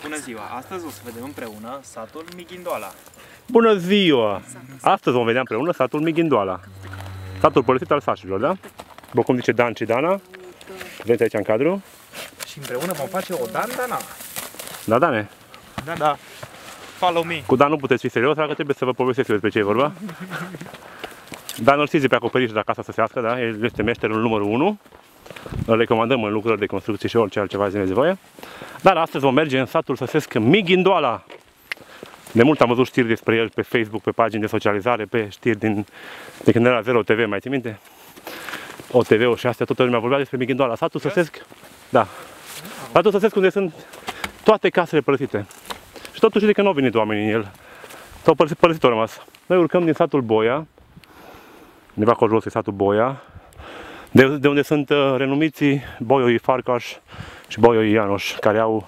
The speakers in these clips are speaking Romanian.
Bună ziua! Astăzi o să vedem împreună satul Mighindoala. Bună ziua! Astăzi vom vedea împreună satul Mighindoala. Satul părăsit al sașilor, da? După cum zice Dan și Dana. Vedeți aici în cadru. Și împreună vom face o dandana. Da, Dane? Da. Follow me. Cu Dan nu puteți fi serios, dacă trebuie să vă povestesc eu despre ce e vorba. Dan îl știți pe acoperiș de acasă să se ască, da? El este meșterul numărul 1. Îl recomandăm în lucrări de construcții și orice altceva de nevoie. Dar astăzi vom merge în satul săsesc Mighindoala. De mult am văzut știri despre el pe Facebook, pe pagini de socializare, pe știri de când era Zero TV, mai ții minte? OTV-ul și astea, toată lumea vorbea despre Mighindoala. Satul săsesc, da. Satul săsesc unde sunt toate casele părăsite. Și totuși de că nu au venit oamenii în el. S-au părăsit, au rămas. Noi urcăm din satul Boia. Undeva acolo jos e satul Boia. De unde sunt renumiții Boioi Farcaș și Boioi Ianoș, care au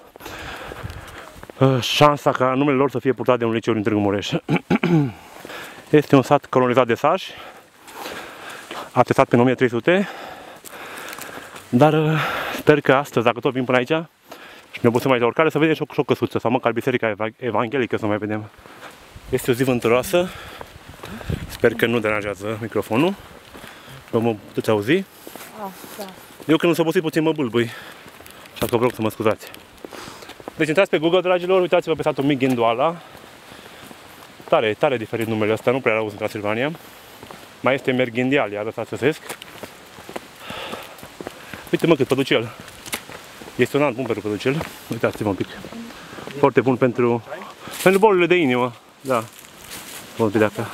șansa ca numele lor să fie purtat de un liceu din Târgu Mureș. Este un sat colonizat de sași, atestat prin 1300, dar sper că astăzi, dacă tot vin până aici și ne obosem aici la urcare, să vedem și o căsuță sau măcar biserica evanghelică să mai vedem. Este o zi vânturoasă, sper că nu deranjează microfonul, că mă puteți auzi. Da. Eu când s-a obosit puțin mă bâlbâi, așa că vă rog să mă scuzați. Deci intrați pe Google, dragilor, uitați-vă pe satul Mighindoala. Tare diferit numele ăsta, nu prea l-auzi în Transilvania. Mai este Merghindial, iar ăsta săsesc. Uite mă cât păducel. Este un alt bun pentru păducel. Uitați-vă un pic. Foarte bun pentru bolile de inimă. Da. Bun pe de-acá.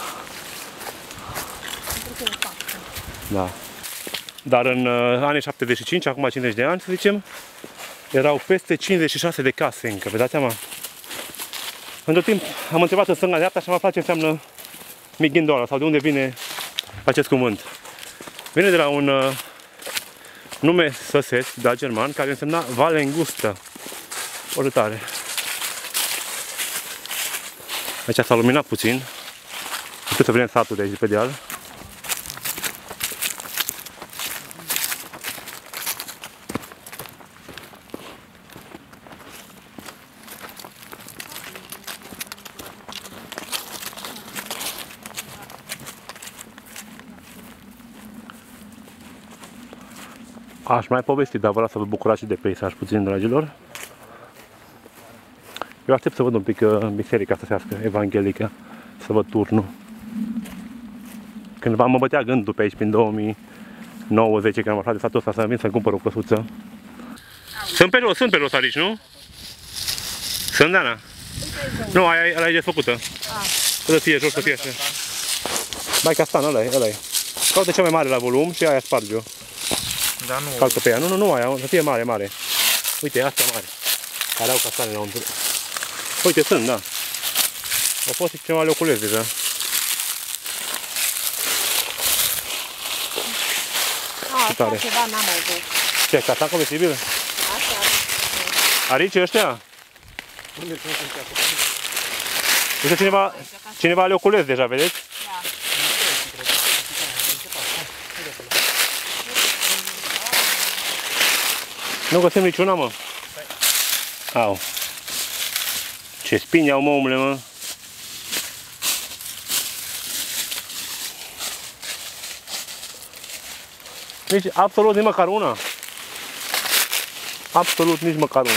Da. Dar în anii 75, acum 50 de ani, să zicem, erau peste 56 de case încă, vă dați seama? Între timp am întrebat în stânga-dreapta și am aflat ce înseamnă Mighindoala sau de unde vine acest cuvânt. Vine de la un nume săsesc, da, german, care însemna vale îngustă. Foarte tare. Aici s-a luminat puțin. Puteți să vedem satul de aici, pe deal. Aș mai povesti, dar vreau să vă bucurați și de peisaj puțin, dragilor. Eu aștept să văd un pic biserica săsească, evanghelică, să văd turnul. Cândva mă bătea gândul pe aici, prin 2009-10, când am aflat de satul ăsta, să vin să-mi cumpăr o căsuță. Sunt pe jos aici, nu? Sunt, Dana? Nu, aia e desfăcută. Să fie jos, să fie așa. Mai castan, ăla e. Caută cea mai mare la volum și aia sparge-o. Da, nu. Calcă pe ea. Nu aia, să fie mare. Uite, astea mare. Care au castane la untru. Uite, sunt, da. Au fost și ceva le oculez deja. Asta ceva n-am auzit. Ce, castan comestibil? Asta Arici ăștia? Uite, cineva le oculez deja, vedeți? Da. Nu găsim niciuna, mă. Au. Ce spini au, mă, omule, mă. Nici absolut nici măcar una. Absolut nici măcar una.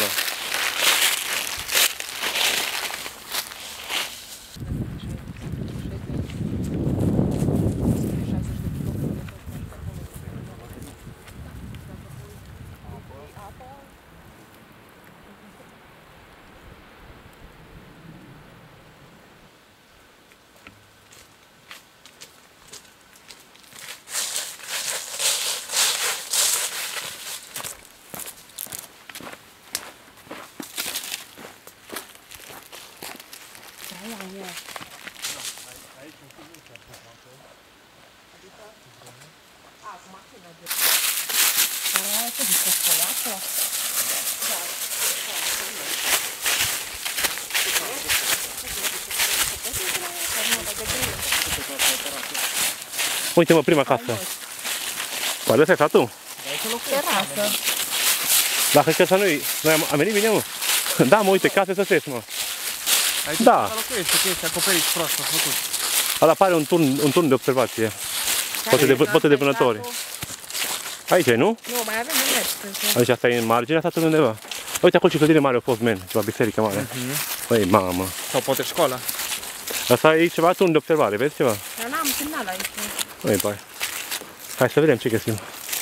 Uite, mă, prima casă. Poate ăsta e satul? Terasă. Dacă cred că noi am venit bine, mă. Da, mă, uite, case săsești, mă. Aici Da. locuiește, că este acoperiș proaspăt făcut. Ala apare un turn de observație. Poate de vânători. Aici e, nu? Nu, mai avem un mers. Aici asta e în margine, asta tot undeva. Uite, acolo ce clădire mare a fost, men, ceva biserică mare. Păi, mamă. Sau poate școala. Asta e ceva turn de observare, vezi ceva? Eu n-am semnal aici. Păi, pai. Hai să vedem ce găsim.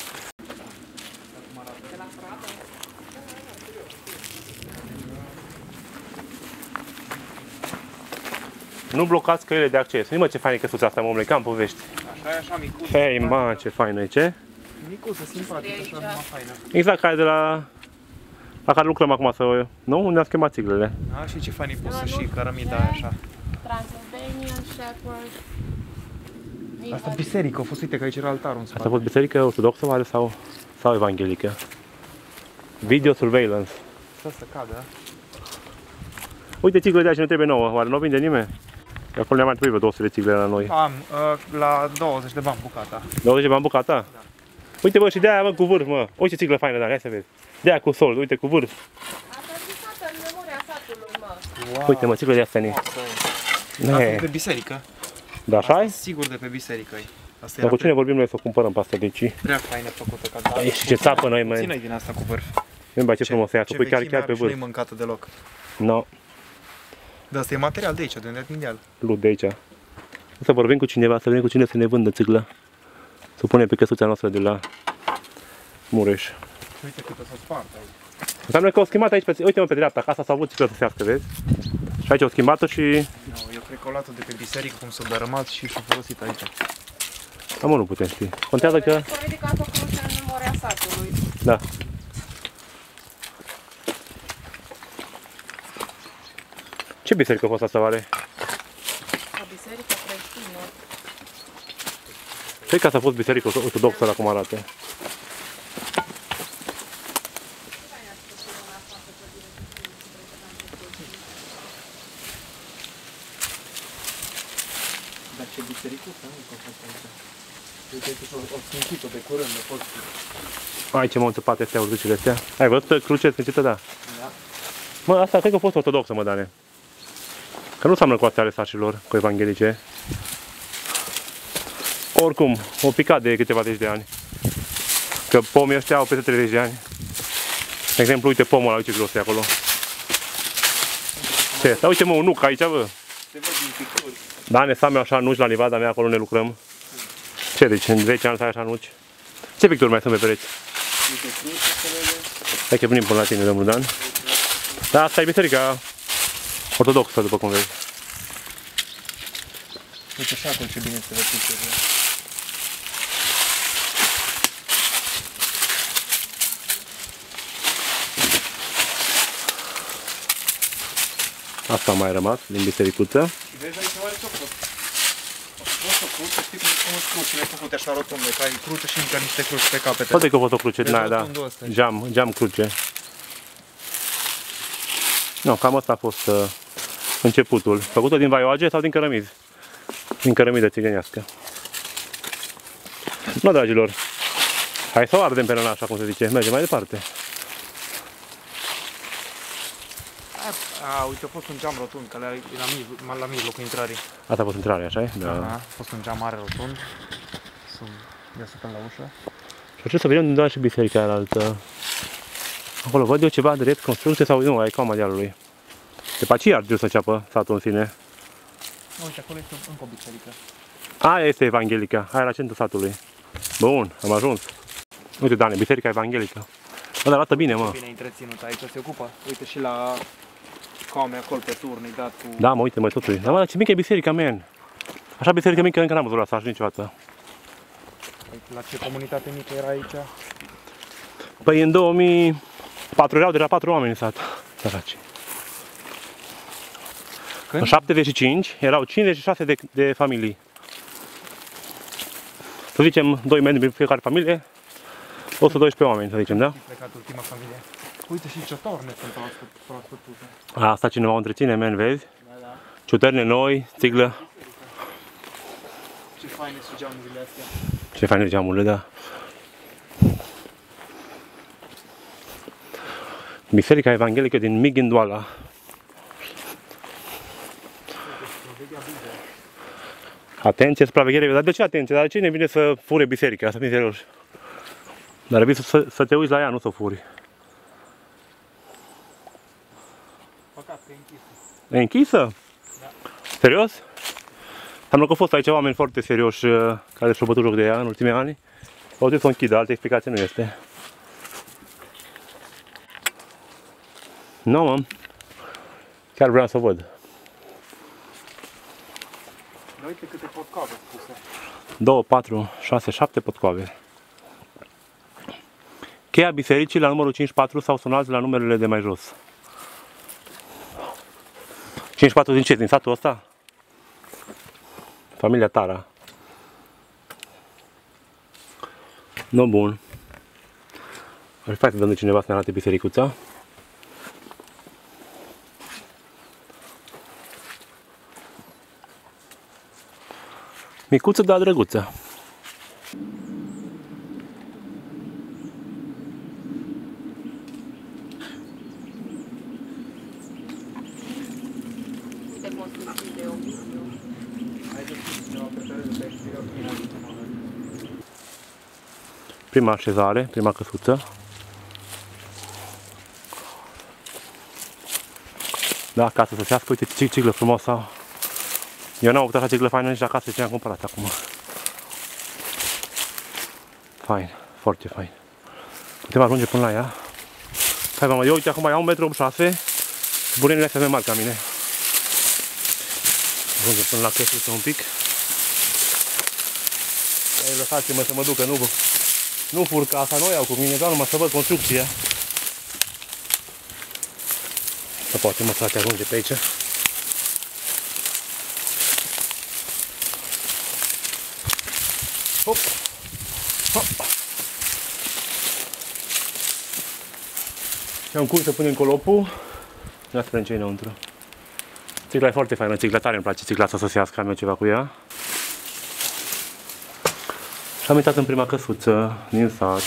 Nu blocați căile de acces. Nu mă, ce fain e căsuța asta, omule, cam povești. Așa e așa micuț. Hei, mă, ce faină e, ce? Micuță, simpatică, așa numai faină. Exact ca de la care lucrăm acum să... Nu? Unde am schimbat țiglele. A, și ce fain e pusă și cărămida aia așa. Transylvanian Shepherd. Asta biserică, a fost, uite că aici era altarul în Asta a spate. fost biserică ortodoxă oare sau evanghelică? Video surveillance. Să cadă. Uite, țiglele de aici ne trebuie nouă. Oare nu o vinde nimeni? Că acolo ne-a mai trebuit 200 de țigle la noi. Am, la 20 de bani bucata. 20 de bani bucata? Da. Uite, bă, și de aia, mă, cu vârf, mă. Uite ce țiglă faină, dar hai să vezi. De aia cu sol, uite, cu vârf. Asta zicată în memoria satului, mă. Wow. Uite, mă, țiglă de astea ne. Asta e pe biserică. Da, așa ai? Sigur de pe biserică e. Asta Dar era cu cine vorbim noi să o cumpărăm pe asta de aici? prea faină făcută. Ca da. Și ce țapă noi, mă. Ține-i din asta cu vârf. Bă, ce frumos e, a făcut chiar pe vârf. Nu-i vârf. mâncată deloc. No, Dar asta e material de aici, de unde mondial. lut de aici. O să vorbim cu cineva, să vedem cu cine să ne vândă țiglă. Să o punem pe căsuța noastră de la Mureș. Uite cât o să spartă aici. Înseamnă că au schimbat aici, uite mă pe dreapta, casa s-a avut țiglă săsească, vezi? Și aici au schimbat-o și... Nu, eu cred că au luat-o de pe biserică, cum s-a dărâmat și s-a folosit aici. Da, mă, nu putem ști. Contează că... S-a ridicat o cruce în memoria satului. Da. Ce biserică a fost asta, oare? O biserică creștină. Cred că asta a fost biserică ortodoxă la cum arată. Dar ce bisericuță, nu? Că a fost aici. Uite că o sfințit-o de curând, a fost. Ai ce mă înțepate astea, urducile astea. Ai văzut cruce sfințită, da. Da. Mă, asta cred că a fost ortodoxă, mă, Dane. Că nu seamănă cu astea ale sașilor, cu evanghelice. Oricum, o picat de câteva zeci de ani. Că pomii ăștia au peste 30 de ani. De exemplu, uite pomul ăla, uite ce gros e acolo. Ce asta? Uite mă, un nuc aici, bă. Se văd din picturi. Da, ne stăm așa nuci la livada mea, acolo ne lucrăm. Ce, deci în 10 ani să ai așa nuci? Ce picturi mai sunt pe pereți? Uite cruce, se vede. Hai că venim până la tine, domnul Dan. Da, asta e biserica ortodoxă, după cum vezi. Uite și acolo ce bine se vede picturile. Asta a mai rămas din bisericuță. Și vezi aici oare ce-a fost? A fost o cruce, știi cum sunt crucile făcute așa rotunde, că ai cruce și încă niște cruci pe capete. Poate că a fost o cruce din Vezi aia, da. rotundul ăsta. Geam cruce. Nu, cam asta a fost începutul. Făcută din vaioage sau din cărămizi? Din cărămidă țigănească. Nu, dragilor. Hai să o ardem pe răna, așa cum se zice. Mergem mai departe. Uite, a fost un geam rotund, că e la mijlocul intrării. Asta a fost intrarea, așa? Da. A fost un geam mare rotund. Ia să stăm la ușă. Și trebuie să vedem doar și biserica aia altă. Acolo văd eu ceva drept construcție sau nu, ai cam materialului. De pe aceea ar trebui să înceapă satul în sine. Uite, acolo este încă o biserică. Aia este evanghelica, aia la centrul satului. Bun, am ajuns. Uite, Dane, biserica evanghelică. Bă, dar arată bine, mă. Bine întreținut, aici se ocupă. Uite și la came acolo pe turn, e dat cu... Da, mă, uite, mă, totul. Dar, mă, ce mică e biserica, man. Așa biserică mică încă n-am văzut la sat niciodată. La ce comunitate mică era aici? Păi în 2004 erau deja 4 oameni în sat. Săraci. Când? În 75 erau 56 de familii. Să zicem 2 membri din fiecare familie, 112 oameni, să zicem, da? E plecat ultima familie. Uite și ciotorne sunt proaspăt puse. Asta cineva o întreține, man, vezi? Da, da. Ciuterne noi, țiglă. Ce faine sunt geamurile astea. Ce faine geamurile, da. Biserica Evanghelică din Mighindoala. Atenție, supraveghere, dar de ce atenție? Dar cine vine să fure biserica? Să fim serioși. Dar trebuie să te uiți la ea, nu să o furi. Păcat, e închisă. E închisă? Da. Serios? Am că au fost aici oameni foarte serioși care și-au bătut joc de ea în ultimii ani. Au trebuit să o închidă, altă explicație nu este. Nu, mă. Chiar vreau să o văd. Uite câte potcoave spuse. 2, 4, 6, 7 potcoave. Cheia bisericii la numărul 54 sau sunați la numerele de mai jos. 54 din ce? Din satul ăsta? Familia Tara. Nu, bun. Ar fi să dăm de cineva să ne arate bisericuța. Micuță, dar drăguță. Uite construcții de oficiu. Prima așezare, prima căsuță. Da, ca să se sească, uite ce ciglă frumoasă. Eu n-am avut așa ciglă faină nici acasă, ce am cumpărat acum. Fain, foarte fain. Putem ajunge până la ea. Hai, mama, eu uite acum iau 1,86 m. Burenile astea mai mari ca mine. Ajunge până la căsuță un pic. Hai, lăsați-mă să mă ducă, nu fur casa, nu o iau cu mine, doar numai să văd construcția. Să poate mă frate ajunge pe aici. Hop! Hop! Și-am cum să punem colopul. Ia să vedem ce e înăuntru. Țigla e foarte faină, țigla tare, îmi place țigla asta să se iască, am eu ceva cu ea. Și am intrat în prima căsuță din sat.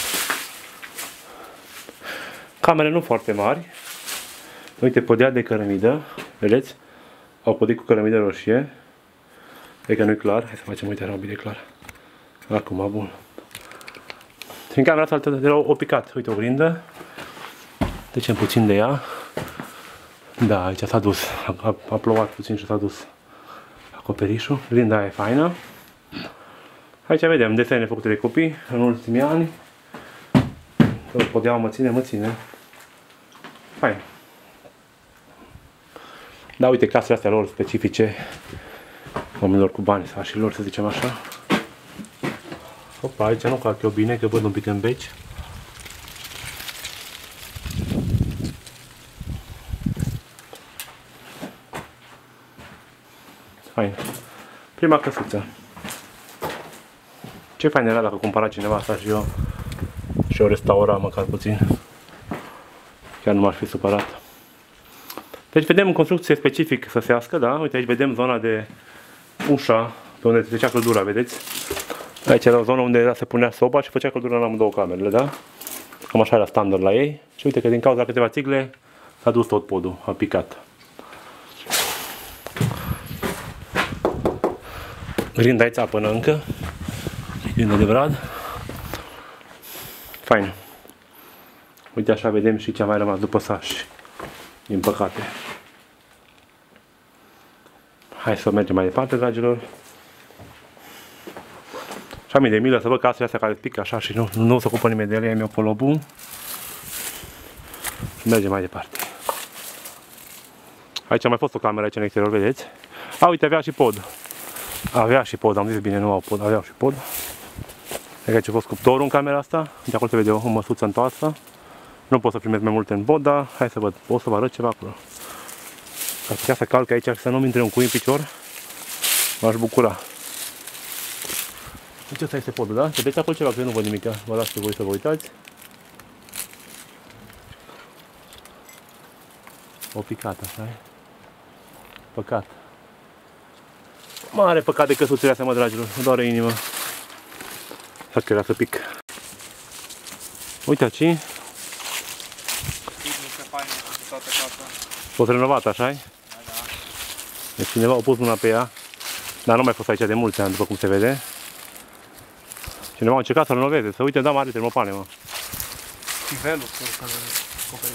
Camere nu foarte mari. Uite, podea de cărămidă, vedeți? Au podit cu cărămidă roșie. E că nu e clar, hai să facem, uite, era bine clar. Acum, bun. În camera asta era o picat, uite, o grindă. Trecem puțin de ea. Da, aici s-a dus, a plouat puțin și s-a dus acoperișul. Grinda aia e faină. Aici vedem desene făcute de copii în ultimii ani. Podeaua mă ține. Fain. Da, uite, casele astea lor specifice oamenilor cu bani, sașilor, să zicem așa. Opa, aici nu calc eu bine, că văd un pic în beci. Fain. Prima căsuță. Ce fain era dacă cumpăra cineva asta și o restaura măcar puțin. Chiar nu m-aș fi supărat. Deci vedem în construcție specific să se iască, da? Uite, aici vedem zona de ușa pe unde trecea căldura, vedeți? Aici era o zonă unde se punea soba și făcea căldura în amândouă camerele, da? Cam așa era standard la ei. Și uite că din cauza câteva țigle s-a dus tot podul, a picat. Grinda aici până încă. Grinda de brad. Fain. Uite, așa vedem și ce a mai rămas după saș. Din păcate. Hai să mergem mai departe, dragilor. Și am de milă să văd casele astea care pică așa și nu o să ocupă nimeni de ele, am eu polobul. Și mergem mai departe. Aici a mai fost o cameră aici în exterior, vedeți? A, uite, avea și pod. Avea și pod, am zis bine, nu au pod, aveau și pod. Aici a fost cuptorul în camera asta. De acolo se vede o măsuță întoarsă. Nu pot să primesc mai multe în bod, dar hai să văd, pot să vă arăt ceva acolo. Ar putea să calc aici și să nu-mi intre un cui în picior, m-aș bucura. Deci ăsta este podul, da? Vedeți acolo ceva, că eu nu văd nimica. Vă las pe voi să vă uitați. O picat, așa e. Păcat. Mare păcat de căsuțele astea, mă, dragilor. Îmi doare inima. Să că era să pic. Uite aici. Picnic fain fost renovată, așa-i? Da, da. Deci cineva a pus mâna pe ea, dar nu mai fost aici de mulți ani, după cum se vede. Cineva a încercat să renoveze, să uite, da, mare termopane, mă. Și velul, să acoperiți.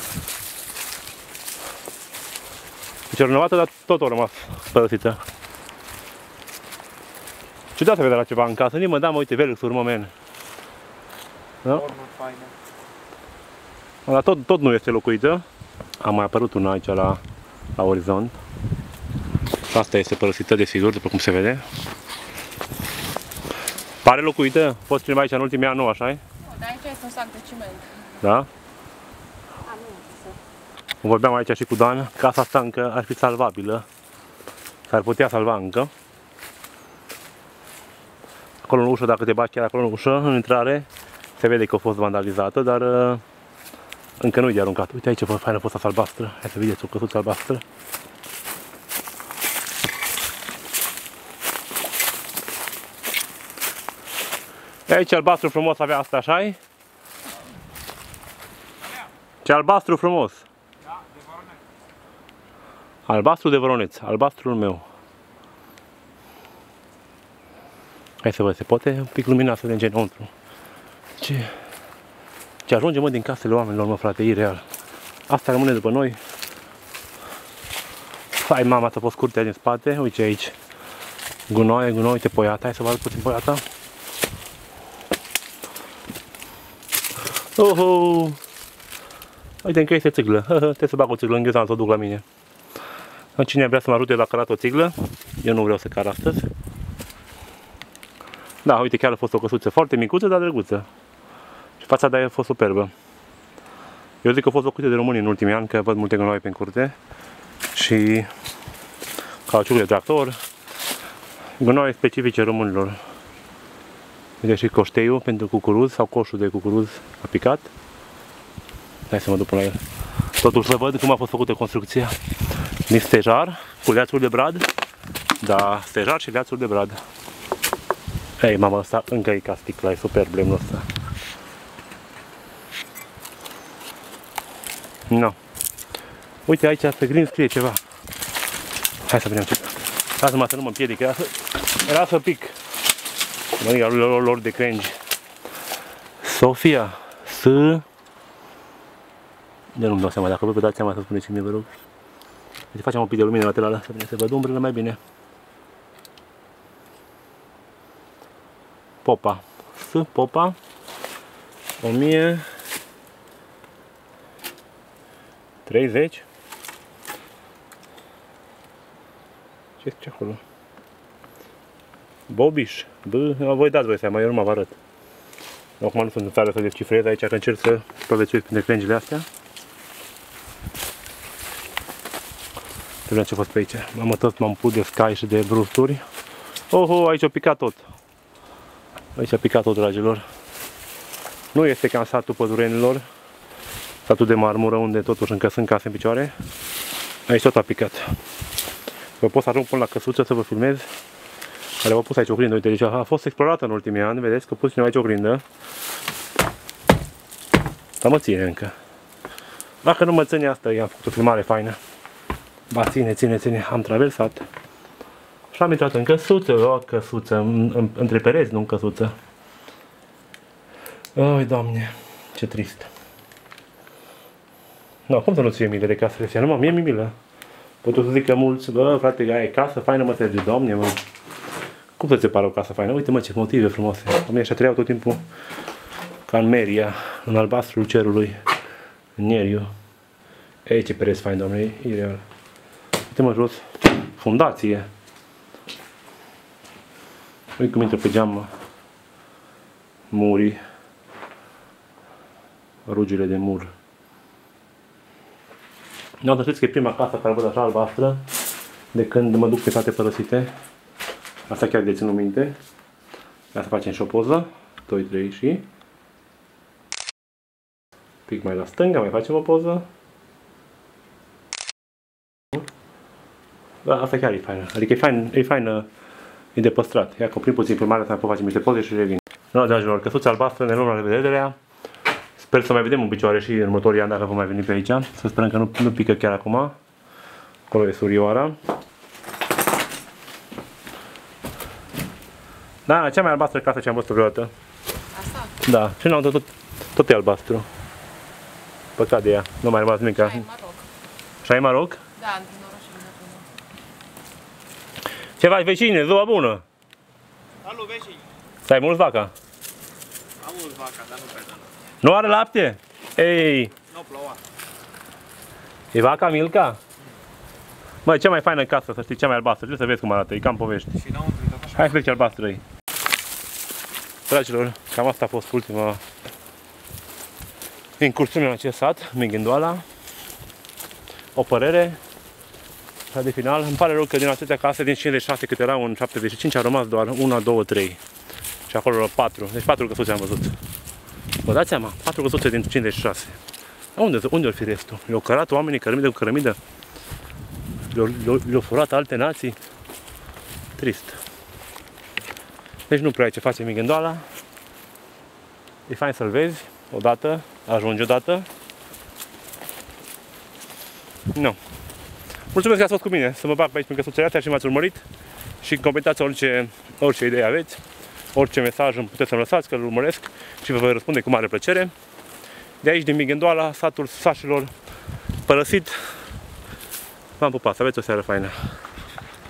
Deci e renovată, dar tot a rămas părăsită. Ciudat să vede la ceva în casă, nimă, da, mă, uite, Velux-uri, mă, men. Da? Formă faină. Dar tot nu este locuită. A mai apărut una aici la orizont. Asta este părăsită, desigur, după cum se vede. Pare locuită? A fost cineva aici în ultimii ani, nu așa-i? Nu, dar aici este un sac de ciment. Da? Vorbeam aici și cu Dan, casa asta încă ar fi salvabilă. S-ar putea salva încă. Acolo în ușă, dacă te bagi chiar acolo în ușă, în intrare, se vede că a fost vandalizată, dar încă nu e de aruncat. Uite aici, bă, faină fosta albastră. Hai să vedeți o căsuță albastră. E aici albastru frumos avea asta, așa-i? Ce albastru frumos! Da, de Voroneț. Albastru de Voroneț, albastrul meu. Hai să văd, se poate un pic lumina să vedem înăuntru. Ce ajunge, mă, din casele oamenilor, mă, frate, ireal. Asta rămâne după noi. Hai, mama, să fost curtea din spate, uite aici. Gunoi, uite poiata, hai să vă arăt puțin poiata. Oho! Uite, încă este țiglă. Trebuie să bag o țiglă în ghiozdan să o duc la mine. Cine vrea să mă ajute la cărat o țiglă? Eu nu vreau să car astăzi. Da, uite, chiar a fost o căsuță foarte micuță, dar drăguță. Și fațada a fost superbă. Eu zic că a fost locuită de români în ultimii ani, că văd multe gunoaie pe curte. Și cauciuc de tractor. Gunoaie specifice românilor. Uite și coșteiul pentru cucuruz sau coșul de cucuruz apicat. Hai să mă duc până la el. Totuși să văd cum a fost făcută construcția. Din stejar cu leațuri de brad. Da, stejar și leațuri de brad. Ei, mama, asta încă e ca sticla, e superb lemnul ăsta. No. Uite, aici pe green scrie ceva. Hai să vedem ce. Lasă-mă să nu mă împiedic, era să pic. Măriga lor de crengi. Sofia, de nu-mi dau seama, dacă vă dați seama să spuneți mie, vă rog. Deci facem un pic de lumină laterală, să vedem, să văd umbrele mai bine. Popa. Popa. 1030. Ce este acolo? Bobiș. Voi dați voi seama, eu nu mă arăt. Acum nu sunt în stare să descifrez aici, că încerc să supraviețuiesc printre crengile astea. Să vedem ce a fost pe aici. M-am pus de scai și de brusturi. Oho, aici a picat tot. Aici a picat tot, dragilor. Nu este ca în satul pădurenilor, satul de marmură, unde totuși încă sunt case în picioare. Aici tot a picat. Vă pot să ajung până la căsuță să vă filmez. Care v-a pus aici o grindă. Uite, deci a fost explorată în ultimii ani. Vedeți că a pus cineva aici o grindă. Dar mă ține încă. Dacă nu mă ține asta, i-am făcut o filmare faină. Ba, ține. Am traversat. Și am intrat în căsuță, o căsuță, între pereți, nu în căsuță. Oi, Doamne, ce trist. No, cum să nu-ți fie milă de casele astea? Numai mie mi milă. Pot să zic că mulți, bă, frate, ai casă faină, mă, de Doamne, mă. Cum să-ți pară o casă faină? Uite, mă, ce motive frumoase. Oamenii ăștia trăiau tot timpul ca în Meria, în albastrul cerului, în Neriu. Ei, ce pereți fain, Doamne, e ireal. Uite, mă, jos, fundație. Uite cum intră pe geam murii, rugile de mur. Nu, dar știți că e prima casă care văd așa albastră de când mă duc pe toate părăsite. Asta chiar de ținut minte. Ia să facem și o poză. 2, 3 și... Pic mai la stânga, mai facem o poză. Da, asta chiar e faină. Adică e faină, e de păstrat. Ia coprim puțin filmarea să facem niște poze și revin. No, dragilor, căsuța albastră, ne luăm la revederea. Sper să mai vedem în picioare și în următorii ani dacă vom mai veni pe aici. Să sperăm că nu pică chiar acum. Acolo e surioara. Da, cea mai albastră casă ce am văzut vreodată. Asta? Da, și n-am tot e albastru. Păcat de ea, nu mai a rămas nimic. Ai Maroc. Și ai Maroc? Da, într-un oraș în Maroc. Ce faci, vecine? Ziua bună! Salut, vecini! Să ai mulți vaca? Am mult vaca, dar nu pe dă. Nu are lapte? Ei, Nu plouă. e vaca Milka? Măi, cea mai faină casă, să știi, cea mai albastră, trebuie să vezi cum arată, e cam povești. Și înăuntru, tot așa. Hai să vezi ce albastră e. Dragilor, cam asta a fost ultima incursiune în acest sat, Minghindoala. O părere. Și de final, îmi pare rău că din atâtea case, din 56 câte erau în 75, a rămas doar 1, 2, 3. Și acolo 4, deci 4 căsuțe am văzut. Vă dați seama, 4 căsuțe din 56. Unde or fi restul? Le-au cărat oamenii cărămidă cu cărămidă? Le-au furat alte nații? Trist. Deci nu prea ai ce face Minghindoala. E fain să-l vezi odată, ajungi odată. Nu. Mulțumesc că ați fost cu mine, să mă bag pe aici prin căsuțele astea și m-ați urmărit. Și comentați orice idee aveți, orice mesaj îmi puteți să-mi lăsați, că îl urmăresc și vă voi răspunde cu mare plăcere. De aici, din Minghindoala, satul sașilor părăsit. V-am pupat, să aveți o seară faină.